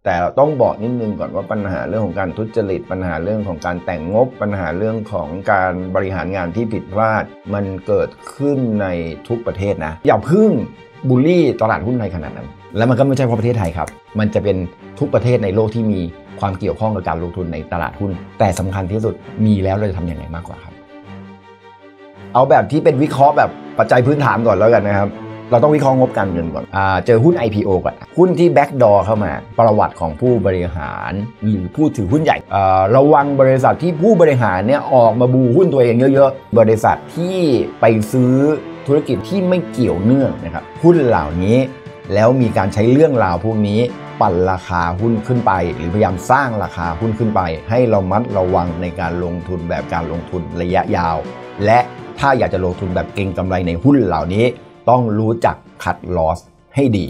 แต่ต้องบอกนิดนึงก่อนว่าปัญหาเรื่องของการทุจริตปัญหาเรื่องของการแต่งงบปัญหาเรื่องของการบริหารงานที่ผิดพลาดมันเกิดขึ้นในทุกประเทศนะอย่าพึ่งบูลลี่ตลาดหุ้นไทยขนาดนั้นแล้วมันก็ไม่ใช่เพราะประเทศไทยครับมันจะเป็นทุกประเทศในโลกที่มีความเกี่ยวข้องกับการลงทุนในตลาดหุ้นแต่สำคัญที่สุดมีแล้วเราจะทำยังไงมากกว่าครับเอาแบบที่เป็นวิเคราะห์แบบปัจจัยพื้นฐานก่อนแล้วกันนะครับเราต้องวิเคราะห์งบการเงินก่อนเจอหุ้น IPO ก่อนหุ้นที่แบ็กดอร์เข้ามาประวัติของผู้บริหารหรือผู้ถือหุ้นใหญ่ระวังบริษัทที่ผู้บริหารเนี่ยออกมาบูหุ้นตัวเองเยอะๆบริษัทที่ไปซื้อธุรกิจที่ไม่เกี่ยวเนื่องนะครับหุ้นเหล่านี้แล้วมีการใช้เรื่องราวพวกนี้ปั่นราคาหุ้นขึ้นไปหรือพยายามสร้างราคาหุ้นขึ้นไปให้เรามัดระวังในการลงทุนแบบการลงทุนระยะยาวและถ้าอยากจะลงทุนแบบเก็งกำไรในหุ้นเหล่านี้ต้องรู้จักคัดลอสให้ดี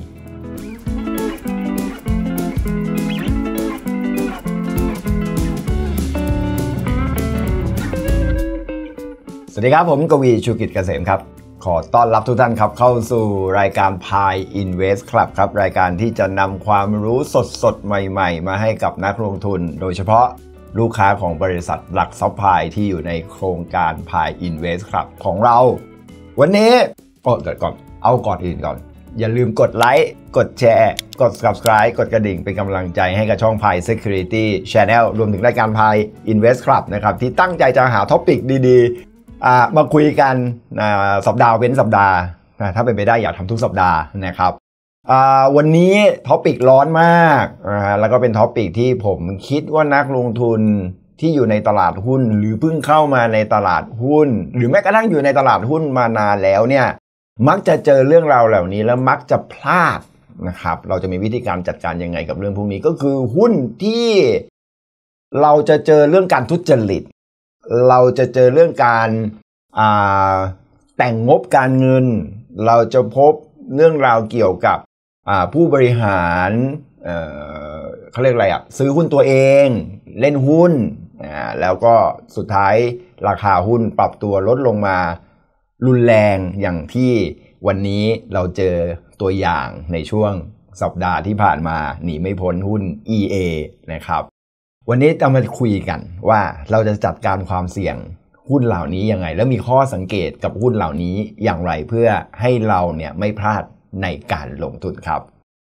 สวัสดีครับผมกวีชูกิจเกษมครับขอต้อนรับทุกท่านครับเข้าสู่รายการ Pi Invest Club ครับรายการที่จะนำความรู้สดๆใหม่ๆมาให้กับนักลงทุนโดยเฉพาะลูกค้าของบริษัทหลักทรัพย์ Pi ที่อยู่ในโครงการ Pi Invest Club ของเราวันนี้ก่อนอื่นก่อนอย่าลืมกดไลค์กดแชร์กด Subscribe กดกระดิ่งเป็นกำลังใจให้กับช่อง Pi Security Channel รวมถึงรายการ Pi Invest Club นะครับที่ตั้งใจจะหาท็อปิกดีๆมาคุยกันสัปดาห์เว้นสัปดาห์ถ้าเป็นไปได้อยากทำทุกสัปดาห์นะครับวันนี้ท็อปิกร้อนมากแล้วก็เป็นท็อปิกที่ผมคิดว่านักลงทุนที่อยู่ในตลาดหุ้นหรือเพิ่งเข้ามาในตลาดหุ้นหรือแม้กระทั่งอยู่ในตลาดหุ้นมานานแล้วเนี่ยมักจะเจอเรื่องราวเหล่านี้แล้วมักจะพลาดนะครับเราจะมีวิธีการจัดการยังไงกับเรื่องพวกนี้ก็คือหุ้นที่เราจะเจอเรื่องการทุจริตเราจะเจอเรื่องการแต่งงบการเงินเราจะพบเรื่องราวเกี่ยวกับผู้บริหารเขาเรียกอะไรซื้อหุ้นตัวเองเล่นหุ้นแล้วก็สุดท้ายราคาหุ้นปรับตัวลดลงมารุนแรงอย่างที่วันนี้เราเจอตัวอย่างในช่วงสัปดาห์ที่ผ่านมาหนีไม่พ้นหุ้น EA นะครับวันนี้จะมาคุยกันว่าเราจะจัดการความเสี่ยงหุ้นเหล่านี้ยังไงแล้วมีข้อสังเกตกับหุ้นเหล่านี้อย่างไรเพื่อให้เราเนี่ยไม่พลาดในการลงทุนครับ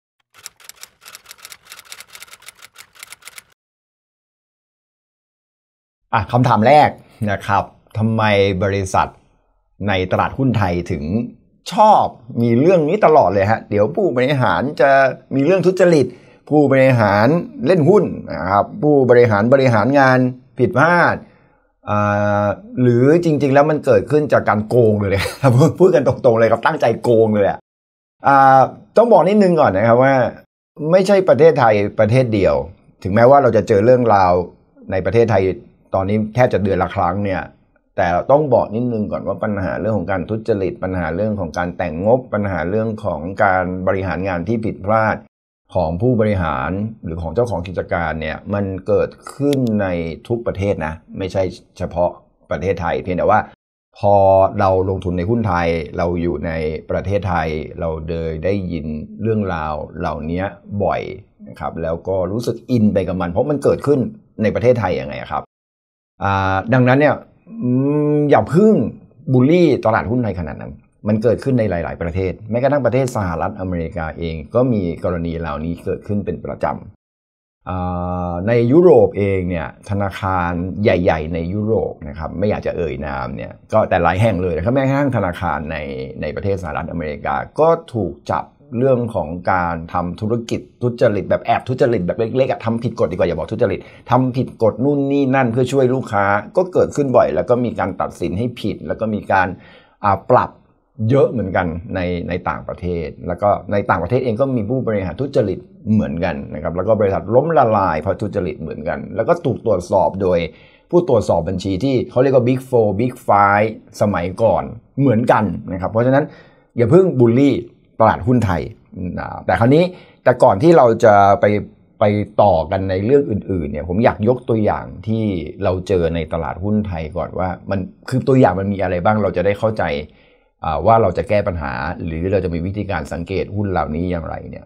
คำถามแรกนะครับทำไมบริษัทในตลาดหุ้นไทยถึงชอบมีเรื่องนี้ตลอดเลยฮะเดี๋ยวผู้บริหารจะมีเรื่องทุจริตผู้บริหารเล่นหุ้นนะครับผู้บริหารงานผิดพลาดหรือจริงๆแล้วมันเกิดขึ้นจากการโกงเลยพูดกันตรงๆเลยครับตั้งใจโกงเลยต้องบอกนิดนึงก่อนนะครับว่าไม่ใช่ประเทศไทยประเทศเดียวถึงแม้ว่าเราจะเจอเรื่องราวในประเทศไทยตอนนี้แทบจะเดือนละครั้งเนี่ยแต่ต้องบอกนิดนึงก่อนว่าปัญหาเรื่องของการทุจริตปัญหาเรื่องของการแต่งงบปัญหาเรื่องของการบริหารงานที่ผิดพลาดของผู้บริหารหรือของเจ้าของกิจการเนี่ยมันเกิดขึ้นในทุกประเทศนะไม่ใช่เฉพาะประเทศไทยเพียงแต่ว่าพอเราลงทุนในหุ้นไทยเราอยู่ในประเทศไทยเราได้ยินเรื่องราวเหล่านี้บ่อยนะครับแล้วก็รู้สึกอินไปกับมันเพราะมันเกิดขึ้นในประเทศไทยยังไงครับดังนั้นเนี่ยอย่าพึ่งบูลลี่ตลาดหุ้นไทยขนาดนั้นมันเกิดขึ้นในหลายๆประเทศแม้กระทั่งประเทศสหรัฐอเมริกาเองก็มีกรณีเหล่านี้เกิดขึ้นเป็นประจำในยุโรปเองเนี่ยธนาคารใหญ่ๆในยุโรปนะครับไม่อยากจะเอ่ยนามเนี่ยก็แต่หลายแห่งเลยนะครับแม้กระทั่งธนาคารในประเทศสหรัฐอเมริกาก็ถูกจับเรื่องของการทำธุรกิจทุจริตแบบแอบทุจริตแบบเล็กๆทำผิดกฎดีกว่าอย่าบอกทุจริตทำผิดกฎนู่นนี่นั่นเพื่อช่วยลูกค้าก็เกิดขึ้นบ่อยแล้วก็มีการตัดสินให้ผิดแล้วก็มีการปรับเยอะเหมือนกันในต่างประเทศแล้วก็ในต่างประเทศเองก็มีผู้บริหารทุจริตเหมือนกันนะครับแล้วก็บริษัทล้มละลายเพราะทุจริตเหมือนกันแล้วก็ถูกตรวจสอบโดยผู้ตรวจสอบบัญชีที่เขาเรียกว่า Big 4 Big 5 สมัยก่อนเหมือนกันนะครับเพราะฉะนั้นอย่าเพิ่งบูลลี่ตลาดหุ้นไทยแต่ก่อนที่เราจะไปต่อกันในเรื่องอื่นๆเนี่ยผมอยากยกตัวอย่างที่เราเจอในตลาดหุ้นไทยก่อนว่ามันคือตัวอย่างมันมีอะไรบ้างเราจะได้เข้าใจว่าเราจะแก้ปัญหาหรือเราจะมีวิธีการสังเกตหุ้นเหล่านี้อย่างไรเนี่ย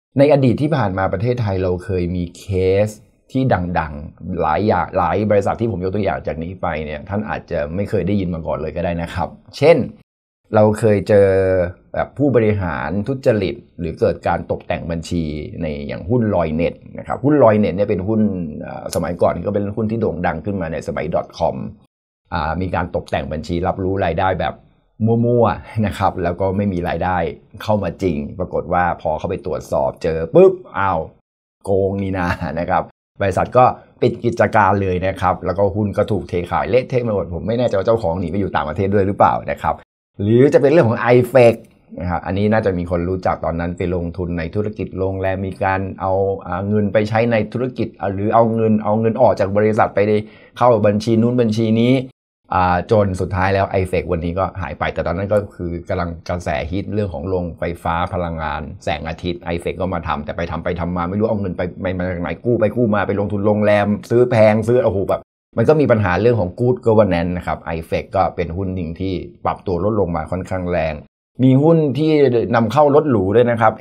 ในอดีตที่ผ่านมาประเทศไทยเราเคยมีเคสที่ดังๆหลายบริษัทที่ผมยกตัวอย่างจากนี้ไปเนี่ยท่านอาจจะไม่เคยได้ยินมาก่อนเลยก็ได้นะครับเช่นเราเคยเจอแบบผู้บริหารทุจริตหรือเกิดการตกแต่งบัญชีในอย่างหุ้นลอยเน็ตนะครับหุ้นลอยเน็ตเนี่ยเป็นหุ้นสมัยก่อนก็เป็นหุ้นที่โด่งดังขึ้นมาในสมัย .com มีการตกแต่งบัญชีรับรู้รายได้แบบมั่วๆนะครับแล้วก็ไม่มีรายได้เข้ามาจริงปรากฏว่าพอเข้าไปตรวจสอบเจอปุ๊บอ้าวโกงนี่นานะครับบริษัทก็ปิดกิจการเลยนะครับแล้วก็หุ้นก็ถูกเทขายเละเทะไปหมดผมไม่แน่ใจว่าเจ้าของหนีไปอยู่ต่างประเทศด้วยหรือเปล่านะครับหรือจะเป็นเรื่องของ iFake นะครับอันนี้น่าจะมีคนรู้จักตอนนั้นไปลงทุนในธุรกิจโรงแรมมีการเอาเงินไปใช้ในธุรกิจหรือเอาเงินออกจากบริษัทไปเข้าบัญชีนู้นบัญชีนี้จนสุดท้ายแล้ว iFake วันนี้ก็หายไปแต่ตอนนั้นก็คือกำลังกระแสฮิตเรื่องของโรงไฟฟ้าพลังงานแสงอาทิตย์ iFake ก็มาทำแต่ไปทำมาไม่รู้เอาเงินไปมาจากไหนกู้มาไปลงทุนโรงแรมซื้อแพงซื้อโอ้โหแบบมันก็มีปัญหาเรื่องของ Good Governance นะครับ iFake ก็เป็นหุ้นหนึ่งที่ปรับตัวลดลงมาค่อนข้างแรงมีหุ้นที่นำเข้ารถหรูด้วยนะครับ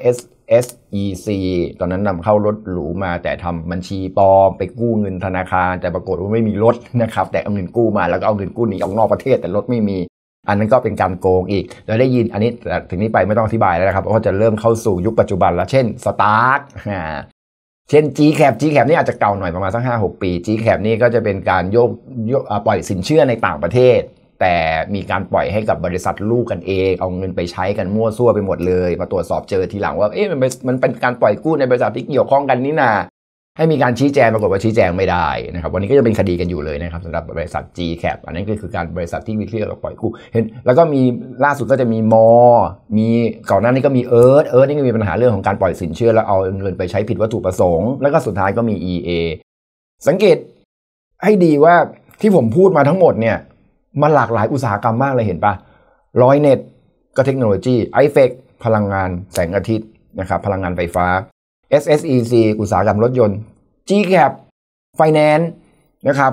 SEC ตอนนั้นนำเข้ารถหรูมาแต่ทำบัญชีปลอมไปกู้เงินธนาคารแต่ปรากฏว่าไม่มีรถนะครับแต่เอาเงินกู้มาแล้วก็เอาเงินกู้หนีออกนอกประเทศแต่รถไม่มีอันนั้นก็เป็นการโกงอีกเราได้ยินอันนี้ถึงนี้ไปไม่ต้องอธิบายแล้วนะครับเพราะจะเริ่มเข้าสู่ยุคปัจจุบันแล้วเช่น Stark เช่น GCAP นี่อาจจะเก่าหน่อยประมาณสัก 5-6 ปี GCAP นี่ก็จะเป็นการปล่อยสินเชื่อในต่างประเทศแต่มีการปล่อยให้กับบริษัทลูกกันเองเอาเงินไปใช้กันมั่วซั่วไปหมดเลยมาตรวจสอบเจอทีหลังว่ามันเป็นการปล่อยกู้ในบริษัทที่เกี่ยวข้องกันนี่นาให้มีการชี้แจงปรากฏว่าชี้แจงไม่ได้นะครับวันนี้ก็จะเป็นคดีกันอยู่เลยนะครับสำหรับบริษัท GCAP อันนี้ก็คือการบริษัทที่วิเคราะห์ปล่อยกู้เห็นแล้วก็มีล่าสุดก็จะมีมีก่อนหน้านี้ก็มีนี่ก็มีปัญหาเรื่องของการปล่อยสินเชื่อแล้วเอาเงินไปใช้ผิดวัตถุประสงค์แล้วก็สุดท้ายก็มี EA สังเกตให้ดีว่าที่ผมพูดมาทั้งหมดเนี่ยมันหลากหลายอุตสาหกรรมมากเลยเห็นปะลอยเน็ตก็เทคโนโลยี iFake พลังงานแสงอาทิตย์นะครับพลังงานไฟฟ้า SSEC อุตสาหกรรมรถยนต์ GCAP Finance นะครับ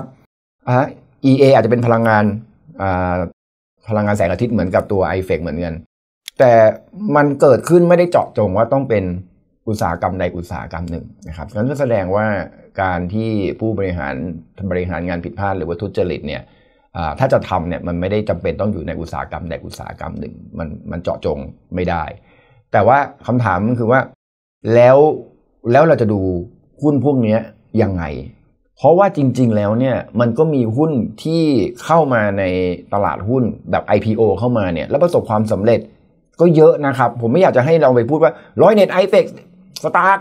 EA อาจจะเป็นพลังงานแสงอาทิตย์เหมือนกับตัว iFake เหมือนกันแต่มันเกิดขึ้นไม่ได้เจาะจงว่าต้องเป็นอุตสาหกรรมใดอุตสาหกรรมหนึ่งนะครับนั่นก็แสดงว่าการที่ผู้บริหารงานผิดพลาดหรือว่าทุจริตเนี่ยถ้าจะทำเนี่ยมันไม่ได้จำเป็นต้องอยู่ในอุตสาหกรรมใดอุตสาหกรรมหนึ่งมันเจาะจงไม่ได้แต่ว่าคำถามคือว่าแล้วเราจะดูหุ้นพวกนี้ยังไงเพราะว่าจริงๆแล้วเนี่ยมันก็มีหุ้นที่เข้ามาในตลาดหุ้นแบบ IPO เข้ามาเนี่ยแล้วประสบความสำเร็จก็เยอะนะครับผมไม่อยากจะให้เราไปพูดว่าร้อยเน็ต iFake Stark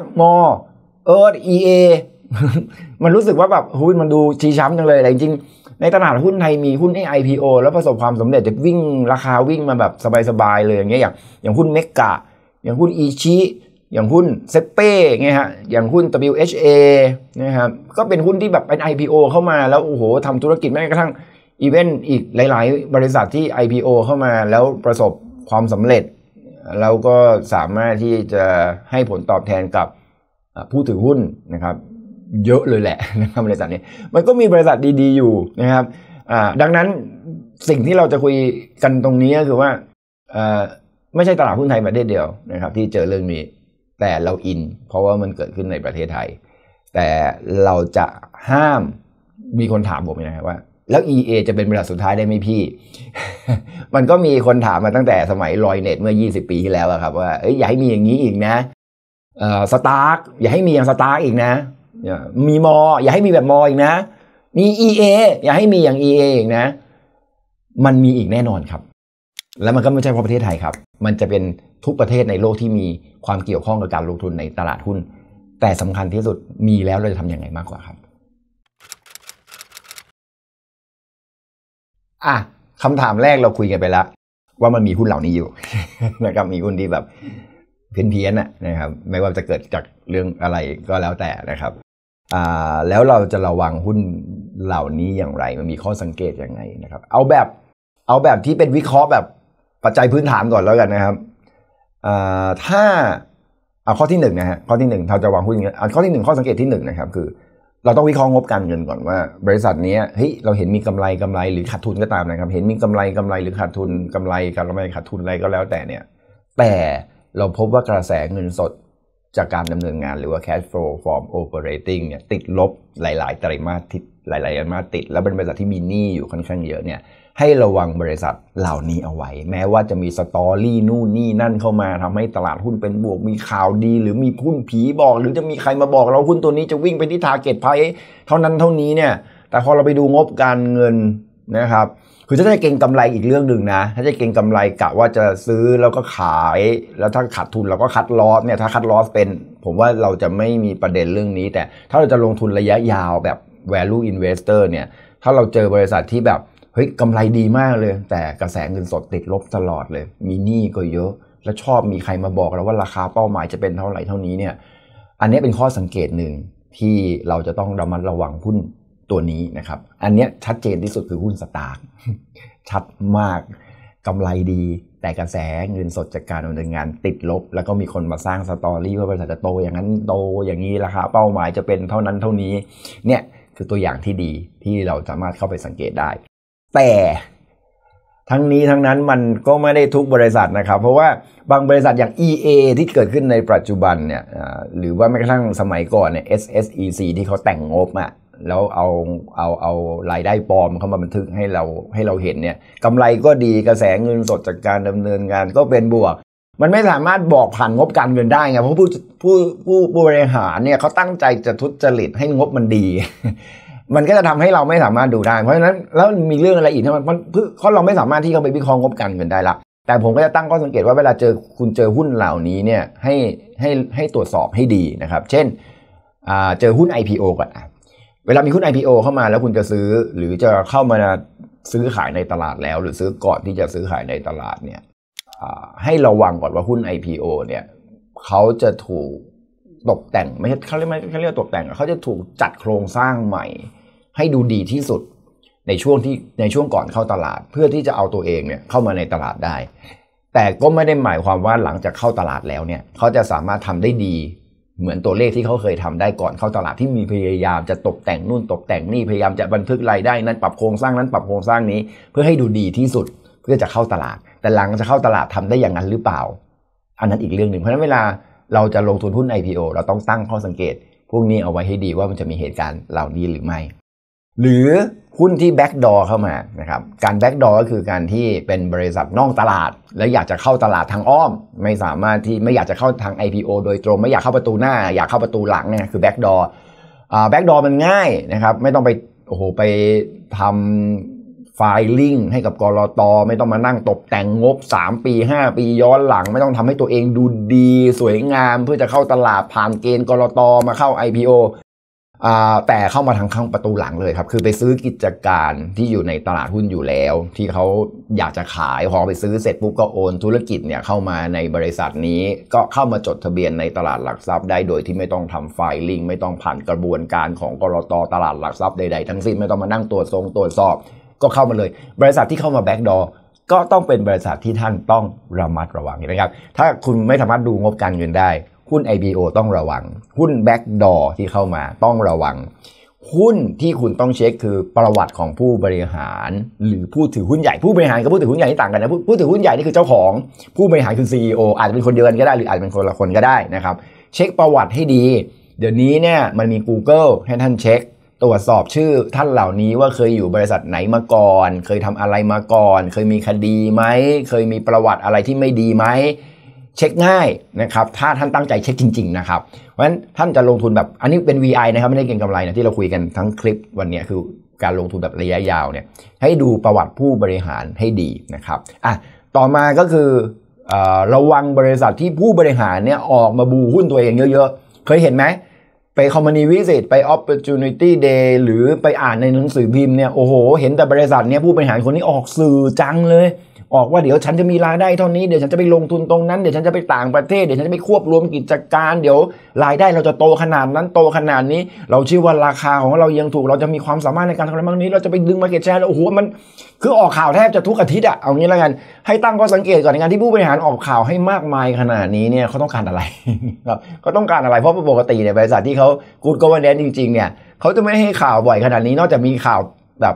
EA มันรู้สึกว่าแบบหุ้นมันดูชี้ช้ำจังเลยแต่จริงในตลาดหุ้นไทยมีหุ้น IPO แล้วประสบความสำเร็จจะวิ่งราคาวิ่งมาแบบสบายๆเลยอย่างเงี้ยอย่างหุ้นเมกะอย่างหุ้นอีชิอย่างหุ้นเซเป้เงี้ยฮะอย่างหุ้น WHA นะครับก็เป็นหุ้นที่แบบเป็น IPO เข้ามาแล้วโอ้โหทำธุรกิจแม้กระทั่งอีเวนต์อีกหลายๆบริษัทที่ IPO เข้ามาแล้วประสบความสำเร็จแล้วก็สามารถที่จะให้ผลตอบแทนกับผู้ถือหุ้นนะครับเยอะเลยแหละนะครับบริษัทนี้มันก็มีบริษัทดีๆอยู่นะครับดังนั้นสิ่งที่เราจะคุยกันตรงนี้ก็คือว่าไม่ใช่ตลาดหุ้นไทยประเทศเดียวนะครับที่เจอเรื่องนี้แต่เราอินเพราะว่ามันเกิดขึ้นในประเทศไทยแต่เราจะห้ามมีคนถามผมนะครับว่าแล้ว EA จะเป็นบริษัทสุดท้ายได้ไหมพี่ มันก็มีคนถามมาตั้งแต่สมัยลอยเน็ตเมื่อ20 ปีที่แล้วครับว่าอย่าให้มีอย่างนี้อีกนะStark อย่าให้มีอย่าง Stark อีกนะมีอย่าให้มีแบบอีกนะมี EA อย่าให้มีอย่าง EA อีกนะมันมีอีกแน่นอนครับแล้วมันก็ไม่ใช่เพราะประเทศไทยครับมันจะเป็นทุกประเทศในโลกที่มีความเกี่ยวข้องกับการลงทุนในตลาดหุ้นแต่สำคัญที่สุดมีแล้วเราจะทำยังไงมากกว่าครับคำถามแรกเราคุยกันไปแล้วว่ามันมีหุ้นเหล่านี้อยู่ นะครับมีหุ้นที่แบบเพี้ยนนะครับไม่ว่าจะเกิดจากเรื่องอะไรก็แล้วแต่นะครับแล้วเราจะระวังหุ้นเหล่านี้อย่างไรมันมีข้อสังเกตยังไงนะครับเอาแบบที่เป็นวิเคราะห์แบบปัจจัยพื้นฐานก่อนแล้วกันนะครับถ้าเอาข้อที่1นะฮะข้อที่1เราจะวางหุ้นข้อที่1ข้อสังเกตที่1นะครับคือเราต้องวิเคราะห์งบการเงินก่อนว่าบริษัทนี้เฮ้ยเราเห็นมีกำไรหรือขาดทุนก็ตามนะครับเห็นมีกำไรหรือขาดทุนกำไรขาดทุนอะไรก็แล้วแต่เนี่ยแต่เราพบว่ากระแสเงินสดจากการดำเนินงานหรือว่า cash flow from operating เนี่ยติดลบหลายๆไตรมาสติดแล้วเป็นบริษัทที่มีหนี้อยู่ค่อนข้างเยอะเนี่ยให้ระวังบริษัทเหล่านี้เอาไว้แม้ว่าจะมีสตอรี่นู่นนี่นั่นเข้ามาทำให้ตลาดหุ้นเป็นบวกมีข่าวดีหรือมีหุ้นผีบอกหรือจะมีใครมาบอกเราหุ้นตัวนี้จะวิ่งไปที่ target price เท่านั้นเท่านี้เนี่ยแต่พอเราไปดูงบการเงินนะครับคือถ้าจะเก็งกำไรอีกเรื่องหนึ่งนะถ้าจะเก็งกำไรกะว่าจะซื้อแล้วก็ขายแล้วถ้าขาดทุนเราก็คัดลอสเนี่ยถ้าคัดลอสเป็นผมว่าเราจะไม่มีประเด็นเรื่องนี้แต่ถ้าเราจะลงทุนระยะยาวแบบ value investor เนี่ยถ้าเราเจอบริษัทที่แบบเฮ้ยกำไรดีมากเลยแต่กระแสเงินสดติดลบตลอดเลยมีหนี้ก็เยอะแล้วชอบมีใครมาบอกเราว่าราคาเป้าหมายจะเป็นเท่าไหร่เท่านี้เนี่ยอันนี้เป็นข้อสังเกตหนึ่งที่เราจะต้องระมัดระวังหุ้นตัวนี้นะครับอันนี้ชัดเจนที่สุดคือหุ้นสตาร์กชัดมากกำไรดีแต่กระแสเงินสดจากการดำเนินงานติดลบแล้วก็มีคนมาสร้างสตอรี่ว่าบริษัทจะโตอย่างนั้นโตอย่างนี้ราคาเป้าหมายจะเป็นเท่านั้นเท่านี้เนี่ยคือตัวอย่างที่ดีที่เราสามารถเข้าไปสังเกตได้แต่ทั้งนี้ทั้งนั้นมันก็ไม่ได้ทุกบริษัทนะครับเพราะว่าบางบริษัทอย่าง EA ที่เกิดขึ้นในปัจจุบันเนี่ยหรือว่าแม้กระทั่งสมัยก่อนเนี่ย SSEC ที่เขาแต่งงบอะแล้วเอารายได้ปลอมเข้ามาบันทึกให้เราเห็นเนี่ยกำไรก็ดีกระแสเงินสดจากการดำเนินงานก็เป็นบวกมันไม่สามารถบอกผ่านงบการเงินได้ไงเพราะผู้บริหารเนี่ยเขาตั้งใจจะทุจริตให้งบมันดี มันก็จะทำให้เราไม่สามารถดูได้เพราะฉะนั้นแล้วมีเรื่องอะไรอีกที่มันเพราะเราไม่สามารถที่จะไปวิเคราะห์งบการเงินได้ละแต่ผมก็จะตั้งข้อสังเกตว่าเวลาคุณเจอหุ้นเหล่านี้เนี่ยให้ตรวจสอบให้ดีนะครับเช่นเจอหุ้น IPO ก่อนเวลามีหุ้น IPO เข้ามาแล้วคุณจะซื้อหรือจะเข้ามาซื้อขายในตลาดแล้วหรือซื้อก่อนที่จะซื้อขายในตลาดเนี่ยให้ระวังก่อนว่าหุ้น IPO เนี่ยเขาจะถูกตกแต่งไม่ใช่เขาเรียกตกแต่งเขาจะถูกจัดโครงสร้างใหม่ให้ดูดีที่สุดในช่วงก่อนเข้าตลาดเพื่อที่จะเอาตัวเองเนี่ยเข้ามาในตลาดได้แต่ก็ไม่ได้หมายความว่าหลังจากเข้าตลาดแล้วเนี่ยเขาจะสามารถทำได้ดีเหมือนตัวเลขที่เขาเคยทำได้ก่อนเข้าตลาดที่มีพยายามจะตกแต่งนู่นตกแต่งนี่พยายามจะบันทึกรายได้นั้นปรับโครงสร้างนั้นปรับโครงสร้างนี้เพื่อให้ดูดีที่สุดเพื่อจะเข้าตลาดแต่หลังจะเข้าตลาดทำได้อย่างนั้นหรือเปล่าอันนั้นอีกเรื่องหนึ่งเพราะฉะนั้นเวลาเราจะลงทุนหุ้น IPO เราต้องตั้งข้อสังเกตพวกนี้เอาไว้ให้ดีว่ามันจะมีเหตุการณ์เหล่านี้หรือไม่หรือหุ้นที่แบ็กดอร์เข้ามานะครับการแบ็กดอร์ก็คือการที่เป็นบริษัทนอกตลาดแล้วอยากจะเข้าตลาดทางอ้อมไม่สามารถที่ไม่อยากจะเข้าทาง IPO โดยตรงไม่อยากเข้าประตูหน้าอยากเข้าประตูหลังเนี่ยคือแบ็กดอร์แบ็กดอร์มันง่ายนะครับไม่ต้องไปทำไฟลิ่งให้กับกลต.ไม่ต้องมานั่งตกแต่งงบ3ปี5ปีย้อนหลังไม่ต้องทำให้ตัวเองดูดีสวยงามเพื่อจะเข้าตลาดผ่านเกณฑ์กลต.มาเข้า IPOแต่เข้ามาทางข้างประตูหลังเลยครับคือไปซื้อกิจการที่อยู่ในตลาดหุ้นอยู่แล้วที่เขาอยากจะขายพอไปซื้อเสร็จปุ๊บก็โอนธุรกิจเนี่ยเข้ามาในบริษัทนี้ก็เข้ามาจดทะเบียนในตลาดหลักทรัพย์ได้โดยที่ไม่ต้องทำไฟลิ่งไม่ต้องผ่านกระบวนการของกลต.ตลาดหลักทรัพย์ใดๆทั้งสิ้นไม่ต้องมานั่งตรวจสอบก็เข้ามาเลยบริษัทที่เข้ามาแบ็กดอร์ก็ต้องเป็นบริษัทที่ท่านต้องระมัดระวังนะครับถ้าคุณไม่สามารถดูงบการเงินได้หุ้น IPO ต้องระวังหุ้นแบ็กดอร์ที่เข้ามาต้องระวังหุ้นที่คุณต้องเช็คคือประวัติของผู้บริหารหรือผู้ถือหุ้นใหญ่ผู้บริหารกับผู้ถือหุ้นใหญ่ที่ต่างกันนะผู้ถือหุ้นใหญ่นี่คือเจ้าของผู้บริหารคือ CEO อาจจะเป็นคนเดียวกันก็ได้หรืออาจจะเป็นคนละคนก็ได้นะครับเช็คประวัติให้ดีเดี๋ยวนี้เนี่ยมันมี Google ให้ท่านเช็คตรวจสอบชื่อท่านเหล่านี้ว่าเคยอยู่บริษัทไหนมาก่อนเคยทำอะไรมาก่อนเคยมีคดีไหมเคยมีประวัติอะไรที่ไม่ดีไหมเช็คง่ายนะครับถ้าท่านตั้งใจเช็คจริงๆนะครับเพราะฉะนั้นท่านจะลงทุนแบบอันนี้เป็น VI นะครับไม่ได้เก็งกำไรนะที่เราคุยกันทั้งคลิปวันนี้คือการลงทุนแบบระยะยาวเนี่ยให้ดูประวัติผู้บริหารให้ดีนะครับต่อมาก็คือระวังบริษัทที่ผู้บริหารเนี่ยออกมาบูหุ้นตัวเองเยอะๆเคยเห็นไหมไปคอมมานีวิสิตไป Opportunity Day หรือไปอ่านในหนังสือพิมพ์เนี่ยโอ้โหเห็นแต่บริษัทเนี่ยผู้บริหารคนนี้ออกสื่อจังเลยออกว่าเดี๋ยวฉันจะมีรายได้เท่านี้เดี๋ยวฉันจะไปลงทุนตรงนั้นเดี๋ยวฉันจะไปต่างประเทศเดี๋ยวฉันจะไปควบรวมกิจการเดี๋ยวรายได้เราจะโตขนาดนั้นโตขนาดนี้เราเชื่อว่าราคาของเรายังถูกเราจะมีความสามารถในการทำอะไรบ้างนี้เราจะไปดึง market share แล้วโอ้โหมันคือออกข่าวแทบจะทุกอาทิตย์เอางี้แล้วกันให้ตั้งข้อสังเกตก่อนในการที่ผู้บริหารออกข่าวให้มากมายขนาดนี้เนี่ยเขาต้องการอะไรครับเขาต้องการอะไรเพราะปกติเนี่ยบริษัทที่เขา good governance จริงๆเนี่ยเขาจะไม่ให้ข่าวบ่อยขนาดนี้นอกจากมีข่าวแบบ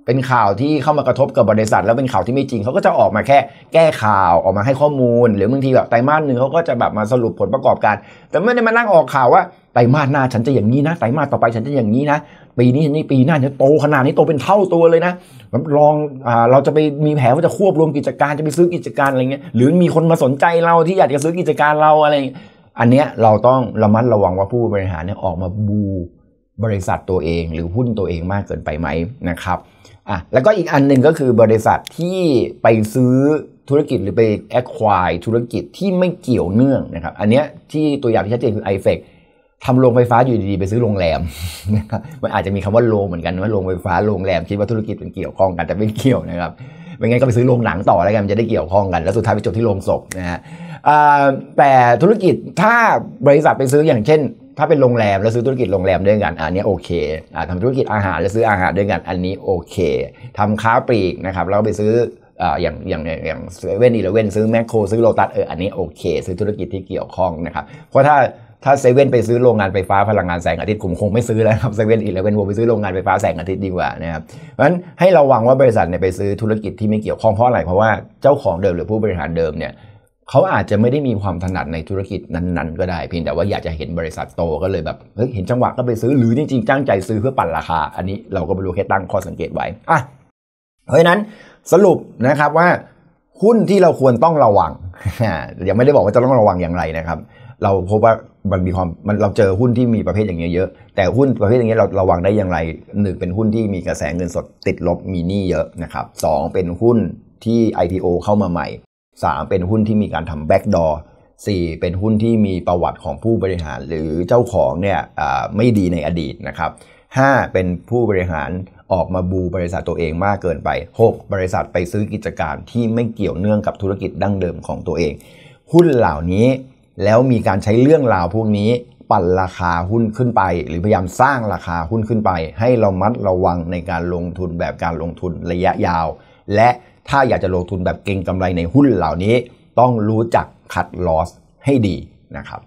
เป็นข่าวที่เข้ามากระทบกับบริษัทแล้วเป็นข่าวที่ไม่จริงเขาก็จะออกมาแค่แก้ข่าวออกมาให้ข้อมูลหรือบางทีแบบไตรมาสหนึ่งเขาก็จะแบบมาสรุปผลประกอบการแต่ไม่ได้มานั่งออกข่าวว่าไตรมาสหน้าฉันจะอย่างนี้นะไตรมาสต่อไปฉันจะอย่างนี้นะปีนี้ปีหน้าจะโตขนาดนี้โตเป็นเท่าตัวเลยนะลองเราจะไปมีแผนว่าจะควบรวมกิจการจะไปซื้อกิจการอะไรเงี้ยหรือมีคนมาสนใจเราที่อยากจะซื้อกิจการเราอะไรอันเนี้ยเราต้องระมัดระวังว่าผู้บริหารเนี่ยออกมาบูบริษัทตัวเองหรือหุ้นตัวเองมากเกินไปไหมนะครับแล้วก็อีกอันหนึ่งก็คือบริษัทที่ไปซื้อธุรกิจหรือไป acquire ธุรกิจที่ไม่เกี่ยวเนื่องนะครับอันเนี้ยที่ตัวอย่างที่ชัดเจนคือ iFEC ทำโรงไฟฟ้าอยู่ดีๆไปซื้อโรงแรมนะครับมันอาจจะมีคำว่าโรงเหมือนกันว่าโรงไฟฟ้าโรงแรมคิดว่าธุรกิจเป็นเกี่ยวข้องกันแต่ไม่เกี่ยวนะครับไม่งั้นก็ไปซื้อโรงหนังต่อแล้วกันมันจะได้เกี่ยวข้องกันแล้วสุดท้ายไปจบที่โรงศพนะฮะแต่ธุรกิจถ้าบริษัทไปซื้ออย่างเช่นถ้าเป็นโรงแรมแล้วซื้อธุรกิจโรงแรมด้วยกันอันนี้โอเคทำธุรกิจอาหารแล้วซื้ออาหารด้วยกันอันนี้โอเคทำค้าปลีกนะครับแล้วไปซื้ออย่างเซเว่นอีเลฟเว่นซื้อแมคโครซื้อโลตัสอันนี้โอเคซื้อธุรกิจที่เกี่ยวข้องนะครับเพราะถ้าเซเว่นไปซื้อโรงงานไฟฟ้าพลังงานแสงอาทิตย์ผมคงไม่ซื้อแล้วครับเซเว่นอีเลฟเว่นผมไปซื้อโรงงานไฟฟ้าแสงอาทิตย์ดีกว่านะครับเพราะฉะนั้นให้ระวังว่าบริษัทเนี่ยไปซื้อธุรกิจที่ไม่เกี่ยวข้องเพราะอะไรเพราะว่าเจ้าของเดิมหรือผู้บริหารเดิมเนี่ยเขาอาจจะไม่ได้มีความถนัดในธุรกิจนั้นๆก็ได้เพียงแต่ว่าอยากจะเห็นบริษัทโตก็เลยแบบเห็นจังหวะก็ไปซื้อหรือจริงๆตั้งใจซื้อเพื่อปั่นราคาอันนี้เราก็ไม่รู้แค่ตั้งข้อสังเกตไว้เพราะฉะนั้นสรุปนะครับว่าหุ้นที่เราควรต้องระวังยังไม่ได้บอกว่าจะต้องระวังอย่างไรนะครับเราพบว่ามันมีความเราเจอหุ้นที่มีประเภทอย่างเงี้ยเยอะแต่หุ้นประเภทอย่างเงี้ยเราระวังได้อย่างไร1เป็นหุ้นที่มีกระแสเงินสดติดลบมีหนี้เยอะนะครับ2เป็นหุ้นที่ IPO เข้ามาใหม่3เป็นหุ้นที่มีการทำแบ็กดอร์4เป็นหุ้นที่มีประวัติของผู้บริหารหรือเจ้าของเนี่ยไม่ดีในอดีตนะครับ5เป็นผู้บริหารออกมาบูบริษัทตัวเองมากเกินไป6บริษัทไปซื้อกิจการที่ไม่เกี่ยวเนื่องกับธุรกิจดั้งเดิมของตัวเองหุ้นเหล่านี้แล้วมีการใช้เรื่องราวพวกนี้ปั่นราคาหุ้นขึ้นไปหรือพยายามสร้างราคาหุ้นขึ้นไปให้เรามัดระวังในการลงทุนแบบการลงทุนระยะยาวและถ้าอยากจะลงทุนแบบเก็งกำไรในหุ้นเหล่านี้ต้องรู้จักคัดลอสให้ดีนะครับ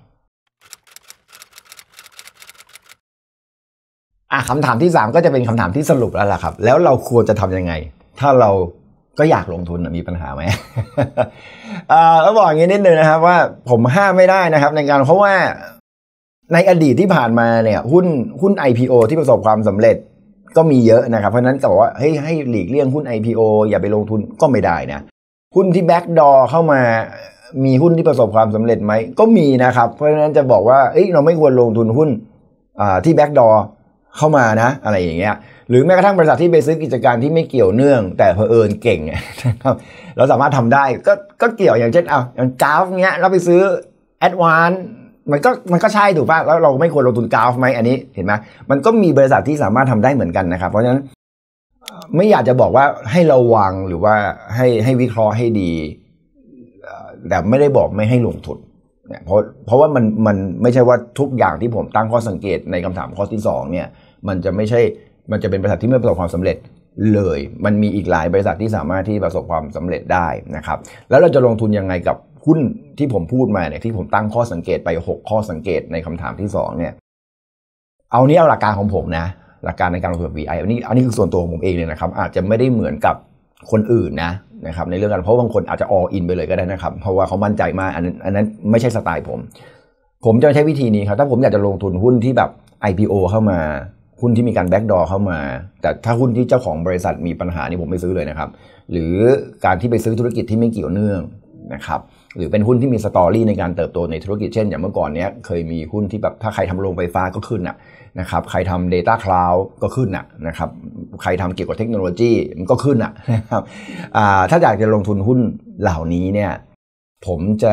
คำถามที่3ก็จะเป็นคำถามที่สรุปแล้วล่ะครับแล้วเราควรจะทำยังไงถ้าเราก็อยากลงทุนมีปัญหาไหม แล้วบอกอย่างนี้นิดนึงนะครับว่าผมห้ามไม่ได้นะครับในการเพราะว่าในอดีตที่ผ่านมาเนี่ยหุ้น IPO ที่ประสบความสำเร็จก็มีเยอะนะครับเพราะนั้นก็บอกว่าให้หลีกเลี่ยงหุ้น IPO อย่าไปลงทุนก็ไม่ได้นะหุ้นที่แบ็กดอร์เข้ามามีหุ้นที่ประสบความสำเร็จไหมก็มีนะครับเพราะฉะนั้นจะบอกว่าเราไม่ควรลงทุนหุ้นที่แบ็กดอร์เข้ามานะอะไรอย่างเงี้ยหรือแม้กระทั่งบริษัทที่ไปซื้อกิจการที่ไม่เกี่ยวเนื่องแต่เผอิญเก่งนะครับเราสามารถทำได้ก็เกี่ยวอย่างเช่นอย่างกราฟเงี้ยเราไปซื้อแอดวานซ์มันก็ใช่ถูกป่ะแล้วเราไม่ควรลงทุนกราฟไหมอันนี้เห็นไหมมันก็มีบริษัทที่สามารถทำได้เหมือนกันนะครับเพราะฉะนั้นไม่อยากจะบอกว่าให้ระวังหรือว่าให้วิเคราะห์ให้ดีแต่ไม่ได้บอกไม่ให้ลงทุนเพราะว่ามันไม่ใช่ว่าทุกอย่างที่ผมตั้งข้อสังเกตในคำถามข้อที่2เนี่ยมันจะเป็นบริษัทที่ไม่ประสบความสำเร็จเลยมันมีอีกหลายบริษัทที่สามารถที่ประสบความสำเร็จได้นะครับแล้วเราจะลงทุนยังไงกับหุ้นที่ผมพูดมาเนี่ยที่ผมตั้งข้อสังเกตไป6ข้อสังเกตในคำถามที่2เนี่ยเอาหลักการของผมนะหลักการในการลงทุน VI อันนี้คือส่วนตัวของผมเองเลยนะครับอาจจะไม่ได้เหมือนกับคนอื่นนะครับในเรื่องการเพราะบางคนอาจจะ all in ไปเลยก็ได้นะครับเพราะว่าเขามั่นใจมากอันนั้นไม่ใช่สไตล์ผมจะใช้วิธีนี้ครับถ้าผมอยากจะลงทุนหุ้นที่แบบ IPO เข้ามาหุ้นที่มีการแบ็กดอร์เข้ามาแต่ถ้าหุ้นที่เจ้าของบริษัทมีปัญหานี่ผมไม่ซื้อเลยนะครับหรือการที่ไปซื้อธุรกิจที่ไม่เกี่ยวเนื่องนะครับหรือเป็นหุ้นที่มีสตอรี่ในการเติบโตในธุรกิจเช่นอย่างเมื่อก่อนเนี้ยเคยมีหุ้นที่แบบถ้าใครทำโรงไฟฟ้าก็ขึ้นนะครับใครทำ Data Cloud ก็ขึ้นนะครับใครทำเกี่ยวกับเทคโนโลยีมันก็ขึ้นนะครับถ้าอยากจะลงทุนหุ้นเหล่านี้เนี่ยผมจะ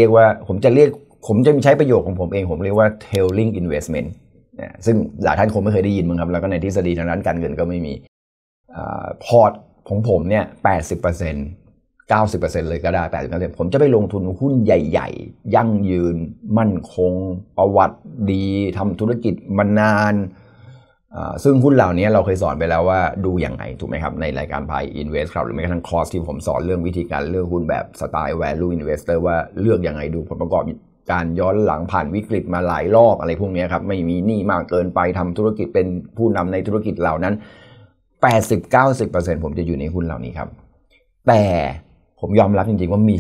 ใช้ประโยคของผมเองผมเรียกว่า tailing investment ซึ่งหลายท่านคงไม่เคยได้ยินมั้งครับแล้วก็ในทฤษฎีทางด้านการเงินก็ไม่มีพอร์ตของผมเนี่ย 80% 90% เลยก็ได้ 80% ผมจะไปลงทุนหุ้นใหญ่ๆยั่งยืนมั่นคงประวัติดีทำธุรกิจมานานซึ่งหุ้นเหล่านี้เราเคยสอนไปแล้วว่าดูอย่างไรถูกไหมครับในรายการ Pi Invest ครับหรือแม้กระทั่งคอร์สที่ผมสอนเรื่องวิธีการเลือกหุ้นแบบสไตล์ value investor ว่าเลือกยังไงดูผลประกอบการย้อนหลังผ่านวิกฤตมาหลายรอบอะไรพวกนี้ครับไม่มีหนี้มากเกินไปทำธุรกิจเป็นผู้นำในธุรกิจเหล่านั้น 80-90% ผมจะอยู่ในหุ้นเหล่านี้ครับแต่ผมยอมรับจริงๆว่ามี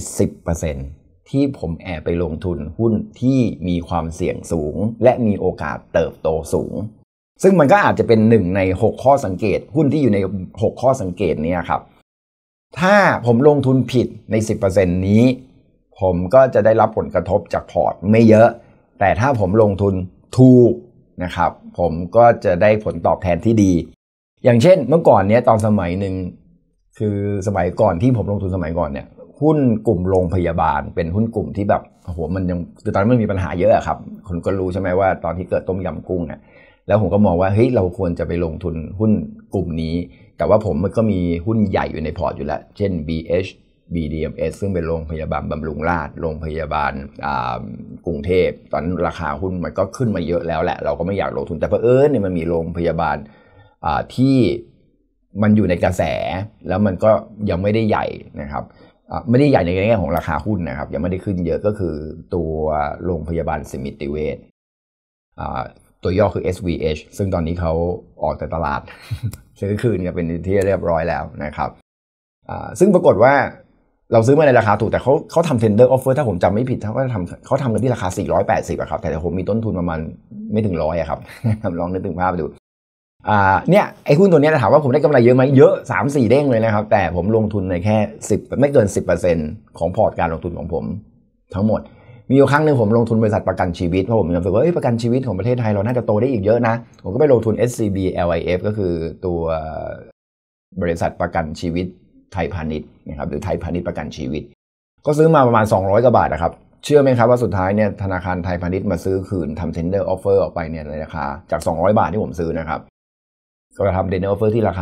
10% ที่ผมแอบไปลงทุนหุ้นที่มีความเสี่ยงสูงและมีโอกาสเติบโตสูงซึ่งมันก็อาจจะเป็น1ใน6ข้อสังเกตหุ้นที่อยู่ใน6ข้อสังเกตนี้ครับถ้าผมลงทุนผิดใน 10% นี้ผมก็จะได้รับผลกระทบจากพอร์ตไม่เยอะแต่ถ้าผมลงทุนถูกนะครับผมก็จะได้ผลตอบแทนที่ดีอย่างเช่นเมื่อก่อนเนี้ยตอนสมัยหนึ่งคือสมัยก่อนที่ผมลงทุนสมัยก่อนเนี่ยหุ้นกลุ่มโรงพยาบาลเป็นหุ้นกลุ่มที่แบบโอ้โหมันยังคือตอนนั้นมันมีปัญหาเยอะครับคุณก็รู้ใช่ไหมว่าตอนที่เกิดต้มยำกุ้งเนี่ยแล้วผมก็มองว่าเฮ้ยเราควรจะไปลงทุนหุ้นกลุ่มนี้แต่ว่าผมมันก็มีหุ้นใหญ่อยู่ในพอร์ตอยู่แล้วเช่น BH BDMs ซึ่งเป็นโรงพยาบาลบำรุงราษฎร์โรงพยาบาลกรุงเทพตอนราคาหุ้นมันก็ขึ้นมาเยอะแล้วแหละเราก็ไม่อยากลงทุนแต่เผอิญเนี่ยมันมีโรงพยาบาลที่มันอยู่ในกระแสแล้วมันก็ยังไม่ได้ใหญ่นะครับไม่ได้ใหญ่ในแง่ของราคาหุ้นนะครับยังไม่ได้ขึ้นเยอะก็คือตัวโรงพยาบาลสมิติเวชตัวย่อคือ SVH ซึ่งตอนนี้เขาออกจากตลาดซื้อคืนกันเป็นที่เรียบร้อยแล้วนะครับซึ่งปรากฏว่าเราซื้อมาในราคาถูกแต่เขาทำ tender offer ถ้าผมจำไม่ผิดเขาทำกันที่ราคา480อะครับแต่ผมมีต้นทุนประมาณไม่ถึง100อะครับลองนึกถึงภาพดูเนี่ยไอ้หุ้นตัวนี้ถามว่าผมได้กำไรเยอะไหมเยอะ 3-4 เด้งเลยนะครับแต่ผมลงทุนในแค่10ไม่เกิน 10% ของพอร์ตการลงทุนของผมทั้งหมดมีอยู่ครั้งนึงผมลงทุนบริษัทประกันชีวิตเพราะผมมีความรู้สึกว่าประกันชีวิตของประเทศไทยเราน่าจะโตได้อีกเยอะนะผมก็ไปลงทุน SCB LIF ก็คือตัวบริษัทประกันชีวิตไทยพาณิชย์นะครับหรือไทยพาณิชย์ประกันชีวิตก็ซื้อมาประมาณ200 กว่าบาทนะครับเชื่อไหมครับว่าสุดท้ายเนี่ยธนาคารไทยพาณิชย์มาซื้อคืนทำ tender offer ออกไปเนี่ยในราคาจาก200 บาทที่ผมซื้อนะครับก็ทำ tender offer ที่ราคา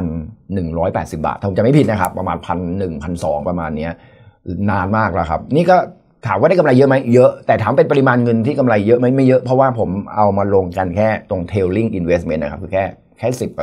1,180 บาทถ้าผมจำไม่ผิดนะครับประมาณ 1,100-1,200 ประมาณนี้นานมากแล้วครับนี่ก็ถามว่าได้กำไรเยอะไหมเยอะแต่ถามเป็นปริมาณเงินที่กำไรเยอะไหมไม่เยอะเพราะว่าผมเอามาลงกันแค่ตรง tailing investment นะครับคือแค่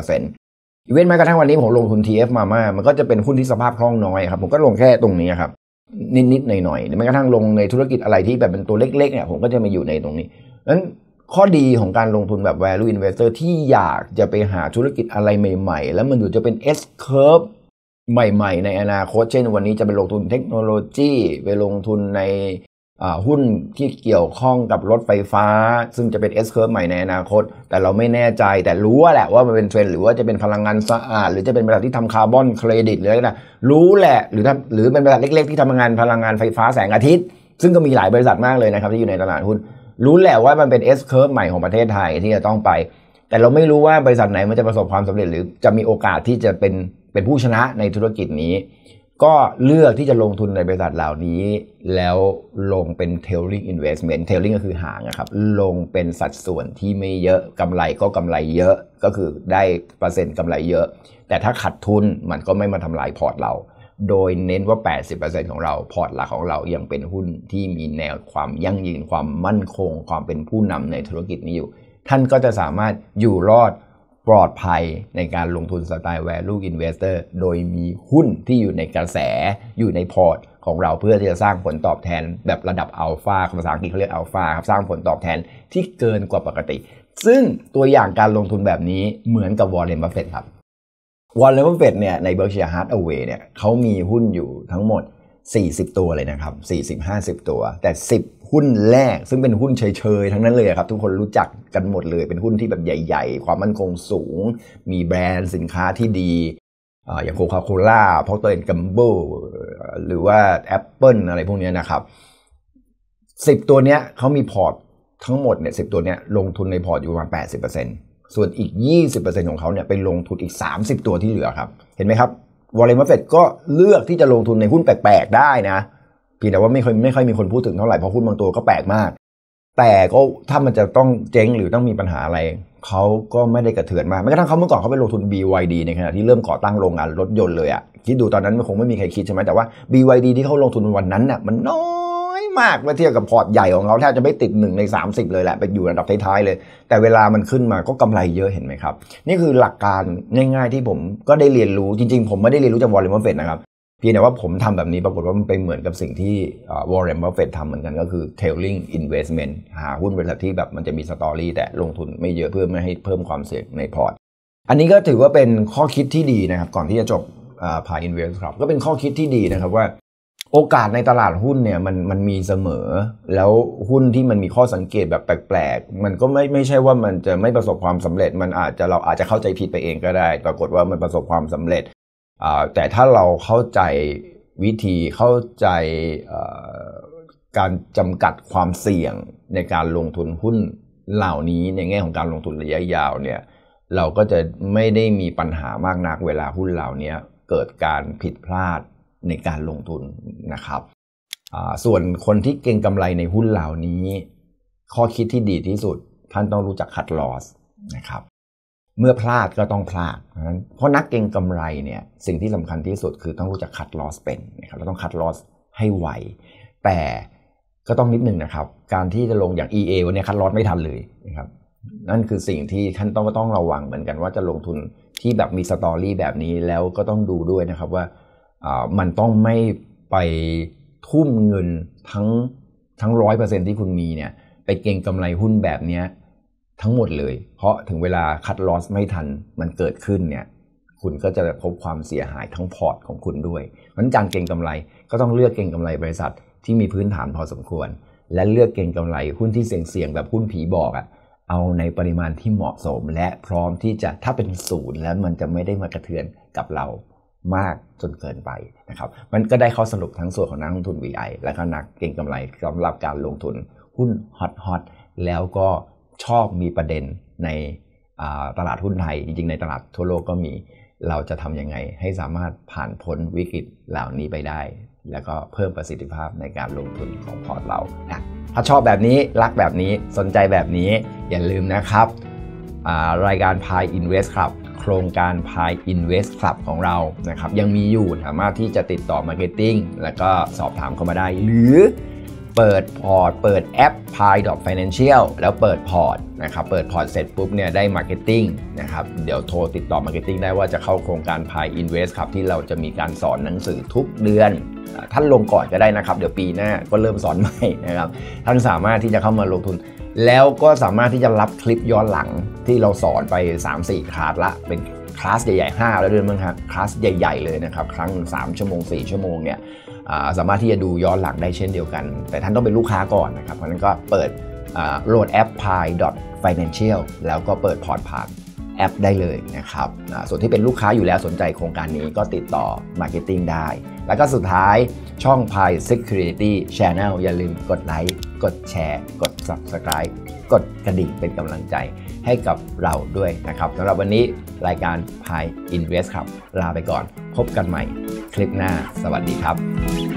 10%อีเวนต์แม้กระทั่งวันนี้ผมลงทุน TF Mama มันก็จะเป็นหุ้นที่สภาพคล่องน้อยครับผมก็ลงแค่ตรงนี้ครับนิดๆหน่อยๆหรือแม้กระทั่งลงในธุรกิจอะไรที่แบบเป็นตัวเล็กๆเนี่ยผมก็จะมาอยู่ในตรงนี้นั้นข้อดีของการลงทุนแบบ value investor ที่อยากจะไปหาธุรกิจอะไรใหม่ๆแล้วมันอยู่จะเป็น S curve ใหม่ๆในอนาคตเช่นวันนี้จะไปลงทุนเทคโนโลยีไปลงทุนในหุ้นที่เกี่ยวข้องกับรถไฟฟ้าซึ่งจะเป็น S curve ใหม่ในอนาคตแต่เราไม่แน่ใจแต่รู้แหละว่ามันเป็นเทรนด์หรือว่าจะเป็นพลังงานสะอาดหรือจะเป็นบริษัทที่ทำคาร์บอนเครดิตหรืออะไรนะรู้แหละหรือเป็นบริษัทเล็กๆที่ทำงานพลังงานไฟฟ้าแสงอาทิตย์ซึ่งก็มีหลายบริษัทมากเลยนะครับที่อยู่ในตลาดหุ้นรู้แหละว่ามันเป็น S curve ใหม่ของประเทศไทยที่จะต้องไปแต่เราไม่รู้ว่าบริษัทไหนมันจะประสบความสำเร็จหรือจะมีโอกาสที่จะเป็นผู้ชนะในธุรกิจนี้ก็เลือกที่จะลงทุนในบริษัทเหล่านี้แล้วลงเป็น tailing investment tailing ก็คือหางนะครับลงเป็นสัดส่วนที่ไม่เยอะกำไรก็กำไรเยอะก็คือได้เปอร์เซ็นต์กำไรเยอะแต่ถ้าขาดทุนมันก็ไม่มาทำลายพอร์ตเราโดยเน้นว่า 80% ของเราพอร์ตหลักของเรายังเป็นหุ้นที่มีแนวความยั่งยืนความมั่นคงความเป็นผู้นำในธุรกิจนี้อยู่ท่านก็จะสามารถอยู่รอดปลอดภัยในการลงทุนสไตล์ value investor โดยมีหุ้นที่อยู่ในกระแสอยู่ในพอร์ตของเราเพื่อที่จะสร้างผลตอบแทนแบบระดับอัลฟาภาษาอังกฤษเขาเรียกอัลฟาครับสร้างผลตอบแทนที่เกินกว่าปกติซึ่งตัวอย่างการลงทุนแบบนี้เหมือนกับวอร์เรน บัฟเฟตต์ครับวอร์เรน บัฟเฟตต์เนี่ยใน Berkshire Hathaway เนี่ยเขามีหุ้นอยู่ทั้งหมด40 ตัวเลยนะครับ40-50 ตัวแต่10หุ้นแรกซึ่งเป็นหุ้นเฉยๆทั้งนั้นเลยครับทุกคนรู้จักกันหมดเลยเป็นหุ้นที่แบบใหญ่ๆความมั่นคงสูงมีแบรนด์สินค้าที่ดีอย่างโคคาโคล่าพอเตอร์แอนด์กัมเบิลหรือว่า Apple อะไรพวกนี้นะครับ10ตัวเนี้ยเขามีพอร์ตทั้งหมดเนี่ย10ตัวเนี้ยลงทุนในพอร์ตอยู่ประมาณ 80% ส่วนอีก 20% ของเขาเนี่ยไปลงทุนอีก30ตัวที่เหลือครับเห็นไหมครับวอร์เรน บัฟเฟตต์ก็เลือกที่จะลงทุนในหุ้นแปลกๆได้นะเพียงแต่ว่าไม่ค่อยมีคนพูดถึงเท่าไหร่เพราะหุ้นบางตัวก็แปลกมากแต่ก็ถ้ามันจะต้องเจ๊งหรือต้องมีปัญหาอะไรเขาก็ไม่ได้กระเทือนมากแม้กระทั่งเขาเมื่อก่อนเขาไปลงทุน BYD ในขณะที่เริ่มก่อตั้งโรงงานรถยนต์เลยอ่ะคิดดูตอนนั้นมันคงไม่มีใครคิดใช่ไหมแต่ว่า BYD ที่เขาลงทุนวันนั้นน่ะมันน้อยมากเมื่อเทียบกับพอร์ตใหญ่ของเขาแทบจะไม่ติด1 ใน 30เลยแหละไปอยู่ระดับท้ายๆเลยแต่เวลามันขึ้นมาก็กำไรเยอะเห็นไหมครับนี่คือหลักการง่ายๆที่ผมก็ได้เรียนรู้จริงๆผมไม่ได้เรียนรู้จากวอร์เรน บัฟเฟตต์นะครับเพียงแต่ว่าผมทำแบบนี้ปรากฏว่ามันเป็นเหมือนกับสิ่งที่วอร์เรน บัฟเฟตต์ทำเหมือนกันก็คือ tailing investment หาหุ้นบริษัทที่แบบมันจะมีสตอรี่แต่ลงทุนไม่เยอะเพื่อไม่ให้เพิ่มความเสี่ยงในพอร์ตอันนี้ก็ถือว่าเป็นข้อคิดที่ดีนะครับก่อนที่จะจบPi Invest ครับก็เป็นข้อคิดที่ดีนะครับว่าโอกาสในตลาดหุ้นเนี่ยมันมีเสมอแล้วหุ้นที่มันมีข้อสังเกตแบบแปลกๆมันก็ไม่ใช่ว่ามันจะไม่ประสบความสำเร็จมันเราอาจจะเข้าใจผิดไปเองก็ได้ปรากฏว่ามันประสบความสำเร็จแต่ถ้าเราเข้าใจวิธีเข้าใจการจำกัดความเสี่ยงในการลงทุนหุ้นเหล่านี้ในแง่ของการลงทุนระยะยาวเนี่ยเราก็จะไม่ได้มีปัญหามากนักเวลาหุ้นเหล่านี้เกิดการผิดพลาดในการลงทุนนะครับส่วนคนที่เก็งกำไรในหุ้นเหล่านี้ข้อคิดที่ดีที่สุดท่านต้องรู้จักคัดลอสนะครับเมื่อพลาดก็ต้องพลาดเพราะนักเก็งกำไรเนี่ยสิ่งที่สำคัญที่สุดคือต้องรู้จักคัดลอสเป็นนะครับเราต้องคัดลอสให้ไวแต่ก็ต้องนิดนึงนะครับการที่จะลงอย่าง EA วันนี้คัดลอสไม่ทันเลยนะครับนั่นคือสิ่งที่ท่านต้องระวังเหมือนกันว่าจะลงทุนที่แบบมีสตอรี่แบบนี้แล้วก็ต้องดูด้วยนะครับว่ามันต้องไม่ไปทุ่มเงินทั้ง 100% ที่คุณมีเนี่ยไปเก็งกำไรหุ้นแบบนี้ทั้งหมดเลยเพราะถึงเวลาคัดลอสไม่ทันมันเกิดขึ้นเนี่ยคุณก็จะพบความเสียหายทั้งพอร์ตของคุณด้วยเพราะฉะนั้นการเก็งกำไรก็ต้องเลือกเก็งกำไรบริษัทที่มีพื้นฐานพอสมควรและเลือกเก็งกำไรหุ้นที่เสี่ยงๆแบบหุ้นผีบอกเอาในปริมาณที่เหมาะสมและพร้อมที่จะถ้าเป็นศูนย์แล้วมันจะไม่ได้มากระเทือนกับเรามากจนเกินไปนะครับมันก็ได้ข้อสรุปทั้งส่วนของนักลงทุน VI และก็นักเก็งกำไรสำหรับการลงทุนหุ้นฮอตแล้วก็ชอบมีประเด็นในตลาดหุ้นไทยจริงๆในตลาดทั่วโลกก็มีเราจะทำยังไงให้สามารถผ่านพ้นวิกฤตเหล่านี้ไปได้แล้วก็เพิ่มประสิทธิภาพในการลงทุนของพอร์ตเราถ้าชอบแบบนี้รักแบบนี้สนใจแบบนี้อย่าลืมนะครับรายการ Pi Invest Club โครงการ Pi Invest Club ของเรานะครับยังมีอยู่สามารถที่จะติดต่อ Marketing แล้วก็สอบถามเข้ามาได้หรือเปิดพอร์ตเปิดแอป Pi.Financial แล้วเปิดพอร์ตนะครับเปิดพอร์ตเสร็จปุ๊บเนี่ยได้ Marketing นะครับเดี๋ยวโทรติดต่อ Marketing ได้ว่าจะเข้าโครงการ Pi Invest ครับที่เราจะมีการสอนหนังสือทุกเดือนท่านลงก่อนก็ได้นะครับเดี๋ยวปีหน้าก็เริ่มสอนใหม่นะครับท่านสามารถที่จะเข้ามาลงทุนแล้วก็สามารถที่จะรับคลิปย้อนหลังที่เราสอนไป 3-4 คลาสละเป็นคลาสใหญ่ๆ5แล้วเดือนมั้งครับคลาสใหญ่ๆเลยนะครับครั้ง3ชั่วโมง4ชั่วโมงเนี่ยสามารถที่จะดูย้อนหลังได้เช่นเดียวกันแต่ท่านต้องเป็นลูกค้าก่อนนะครับเพราะนั้นก็เปิดโหลดแอป Pi.Financial แล้วก็เปิดพอร์ตผ่านแอปได้เลยนะครับส่วนที่เป็นลูกค้าอยู่แล้วสนใจโครงการนี้ก็ติดต่อ Marketing ได้แล้วก็สุดท้ายช่อง Pi Security Channel อย่าลืมกดไลค์กดแชร์กด Subscribe กดกระดิ่งเป็นกำลังใจให้กับเราด้วยนะครับสำหรับวันนี้รายการ Pi Invest ครับลาไปก่อนพบกันใหม่คลิปหน้าสวัสดีครับ